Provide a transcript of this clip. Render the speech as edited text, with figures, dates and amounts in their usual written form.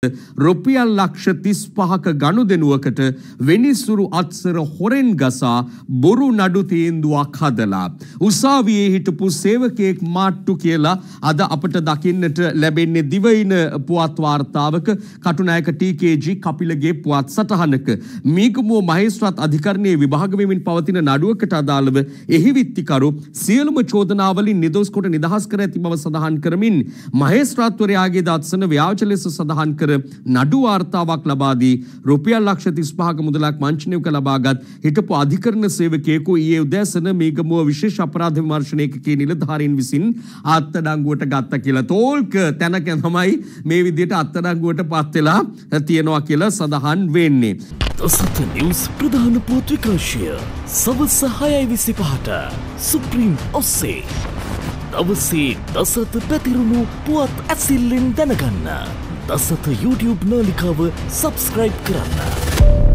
රුපියල් ලක්ෂ 35ක ගනුදෙනුවකට වෙනිසුරු අත්සර හොරෙන් ගසා බොරු නඩු තීන්දුවක් හදලා උසාවියේ හිටපු සේවකයෙක් මාට්ටු කියලා අද අපට දකින්නට ලැබෙන්නේ දිවයින පුවත් වාර්තාවක කටුනායක ටීකේජී කපිලගේ පුවත් සටහනක මීගමුව මහේස්ත්‍රාත් අධිකරණයේ විභාග වෙමින් පවතින නඩුවකට අදාළව එහි විත්තිකරු සියලුම චෝදනාවලින් නිදොස් කොට නිදහස් කර ඇති බව සඳහන් කරමින් මහේස්ත්‍රාත්වරයාගේ දාත්සන ව්‍යාජ ලෙස සඳහන් කර නඩු වාර්තාවක් ලබා දී රුපියල් ලක්ෂ 35ක මුදලක් වංචනික ලබාගත් හිටපු අධිකරණ සේවකයෙකු ඊයේ උදෑසන මේගමුව විශේෂ අපරාධ විමර්ශන ඒකකයේ නිලධාරීන් විසින් අත්අඩංගුවට ගත්තා කියලා තෝල්ක තැනක තමයි මේ විදිහට අත්අඩංගුවට පත් වෙලා තියෙනවා කියලා සඳහන් වෙන්නේ. දසත නිවුස් ප්‍රධාන පුවත් විකාශය සවස් 6:25ට සුප්‍රීම් ඔස්සේ දවසේ දසත පැතිරුණු පුවත් ඇසිල්ලෙන් දැනගන්න. දසත YouTube නාලිකාව සබස්ක්‍රයිබ් කරන්න.